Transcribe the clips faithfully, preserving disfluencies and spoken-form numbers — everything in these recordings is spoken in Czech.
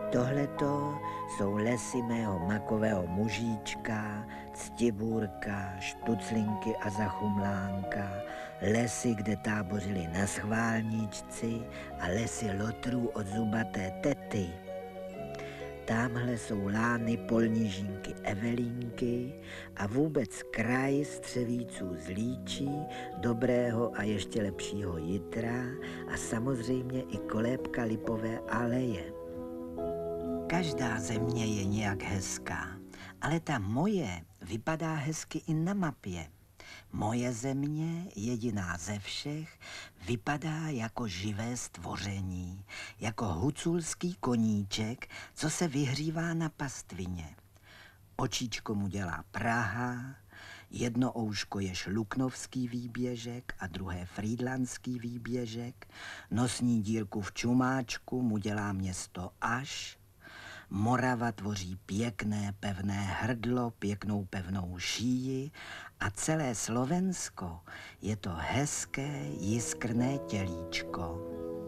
Tohleto jsou lesy mého makového mužíčka, Ctibůrka, Štuclinky a Zachumlánka, lesy, kde tábořili naschválníčci a lesy lotrů od zubaté tety. Támhle jsou lány polnížínky Evelínky a vůbec kraj střevíců z Líčí, dobrého a ještě lepšího Jitra a samozřejmě i kolébka Lipové aleje. Každá země je nějak hezká, ale ta moje vypadá hezky i na mapě. Moje země, jediná ze všech, vypadá jako živé stvoření, jako huculský koníček, co se vyhřívá na pastvině. Očičko mu dělá Praha, jedno ouško je Šluknovský výběžek a druhé Frýdlantský výběžek, nosní dírku v čumáčku mu dělá město Aš, Morava tvoří pěkné pevné hrdlo, pěknou pevnou šíji a celé Slovensko je to hezké jiskrné tělíčko.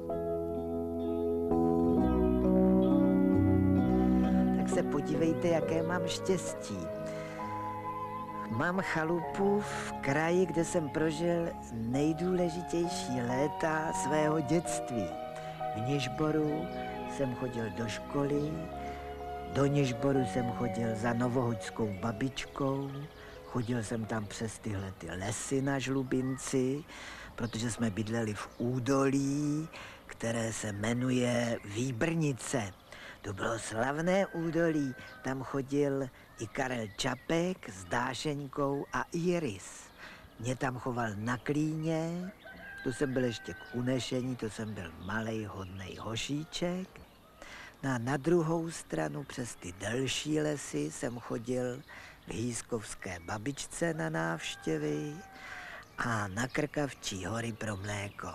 Tak se podívejte, jaké mám štěstí. Mám chalupu v kraji, kde jsem prožil nejdůležitější léta svého dětství. V Nižboru jsem chodil do školy, do Nižboru jsem chodil za novohoďskou babičkou, chodil jsem tam přes tyhle ty lesy na Žlubinci, protože jsme bydleli v údolí, které se jmenuje Výbrnice. To bylo slavné údolí, tam chodil i Karel Čapek s Dášeňkou a Iris. Mě tam choval na klíně, to jsem byl ještě k unešení, to jsem byl malej hodnej hošíček. No a na druhou stranu přes ty delší lesy jsem chodil k Hýskovské babičce na návštěvy a na Krkavčí hory pro mléko.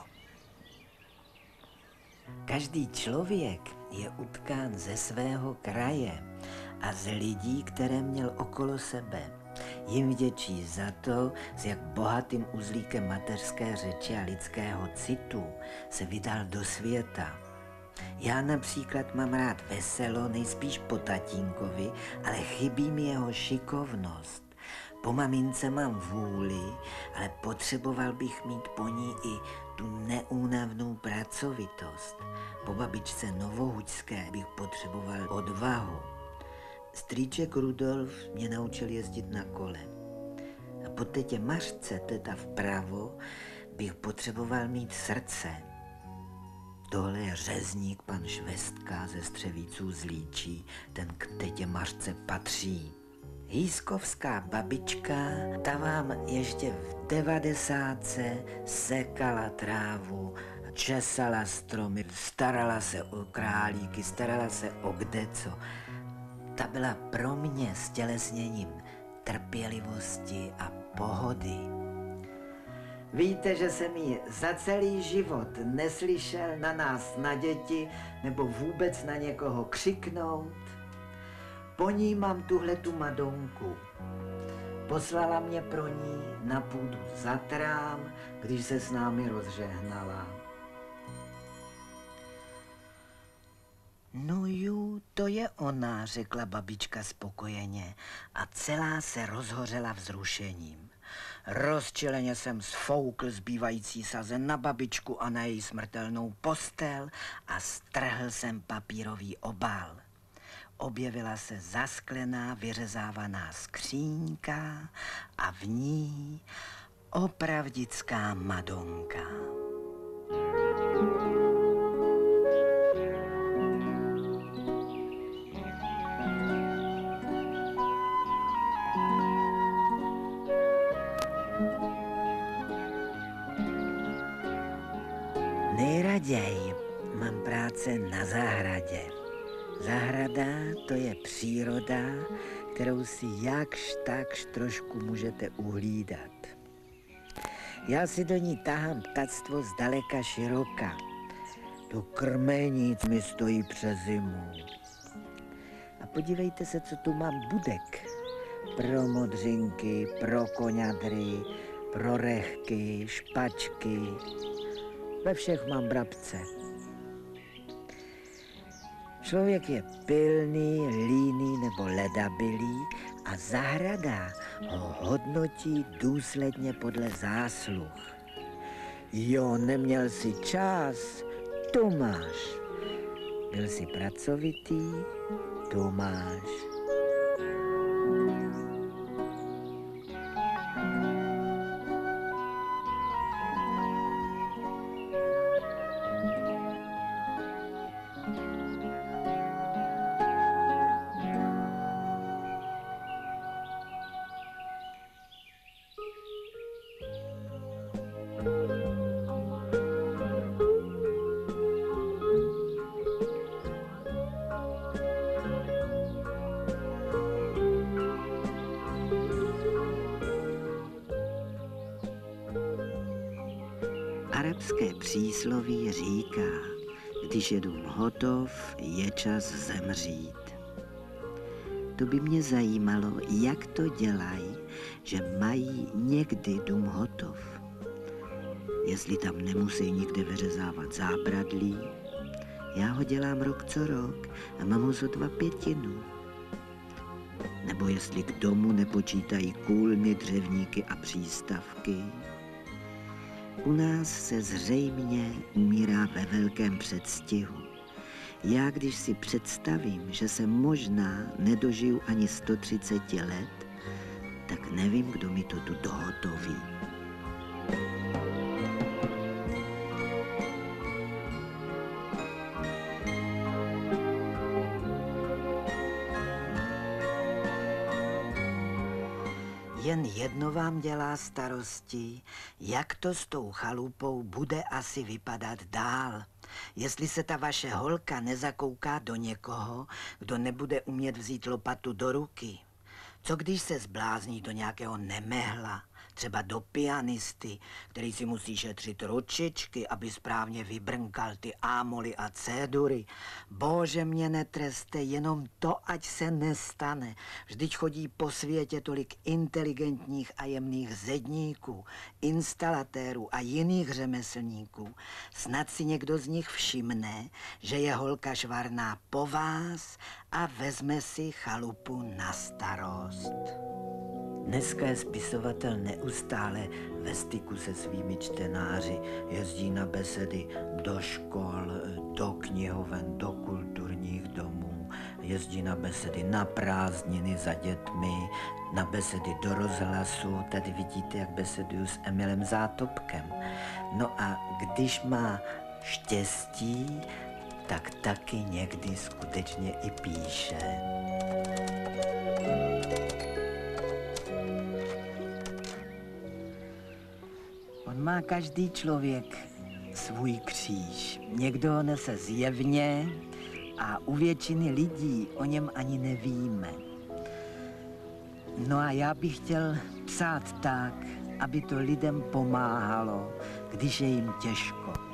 Každý člověk je utkán ze svého kraje a z lidí, které měl okolo sebe. Jim vděčí za to, s jak bohatým uzlíkem mateřské řeči a lidského citu se vydal do světa. Já například mám rád veselo, nejspíš po tatínkovi, ale chybí mi jeho šikovnost. Po mamince mám vůli, ale potřeboval bych mít po ní i tu neúnavnou pracovitost. Po babičce Novohuďské bych potřeboval odvahu. Strýček Rudolf mě naučil jezdit na kole. A po tetě Mařce, teta vpravo, bych potřeboval mít srdce. Tohle je řezník pan Švestka ze Střevíců z Líčí, ten k tetě Mařce patří. Hýskovská babička, ta vám ještě v devadesátce sekala trávu, česala stromy, starala se o králíky, starala se o kdeco. Ta byla pro mě stělesněním trpělivosti a pohody. Víte, že jsem ji za celý život neslyšel na nás, na děti, nebo vůbec na někoho křiknout? Po ní mám tuhletu Madonku. Poslala mě pro ní na půdu za trám, když se s námi rozžehnala. No ju, to je ona, řekla babička spokojeně a celá se rozhořela vzrušením. Rozčileně jsem sfoukl zbývající sazen na babičku a na její smrtelnou postel a strhl jsem papírový obal. Objevila se zasklená, vyřezávaná skříňka a v ní opravdická Madonka. Nejraději mám práce na zahradě. Zahrada to je příroda, kterou si jakž takž trošku můžete uhlídat. Já si do ní tahám ptactvo zdaleka široka. To krmenic mi stojí přes zimu. A podívejte se, co tu mám budek. Pro modřinky, pro koňadry, pro rechky, špačky. Ve všech mám brabce. Člověk je pilný, líný nebo ledabilý a zahrada ho hodnotí důsledně podle zásluh. Jo, neměl si čas, tu máš. Byl jsi pracovitý, tu máš. Arabské přísloví říká, když je dům hotov, je čas zemřít. To by mě zajímalo, jak to dělají, že mají někdy dům hotov. Jestli tam nemusí nikde vyřezávat zábradlí, já ho dělám rok co rok a mám ho sotva pětinu. Nebo jestli k domu nepočítají kůlny, dřevníky a přístavky. U nás se zřejmě umírá ve velkém předstihu. Já, když si představím, že se možná nedožiju ani sto třicet let, tak nevím, kdo mi to tu dohotoví. Jen jedno vám dělá starosti, jak to s tou chalupou bude asi vypadat dál. Jestli se ta vaše holka nezakouká do někoho, kdo nebude umět vzít lopatu do ruky. Co když se zblázní do nějakého nemehla, třeba do pianisty, který si musí šetřit ručičky, aby správně vybrnkal ty ámoly a cédury. Bože, mě netreste, jenom to, ať se nestane. Vždyť chodí po světě tolik inteligentních a jemných zedníků, instalatérů a jiných řemeslníků. Snad si někdo z nich všimne, že je holka švarná po vás a vezme si chalupu na starost. Dneska je spisovatel neustále ve styku se svými čtenáři. Jezdí na besedy do škol, do knihoven, do kulturních domů. Jezdí na besedy na prázdniny za dětmi, na besedy do rozhlasu. Tady vidíte, jak beseduju s Emilem Zátopkem. No a když má štěstí, tak taky někdy skutečně i píše. On má každý člověk svůj kříž. Někdo ho nese zjevně a u většiny lidí o něm ani nevíme. No a já bych chtěl psát tak, aby to lidem pomáhalo, když je jim těžko.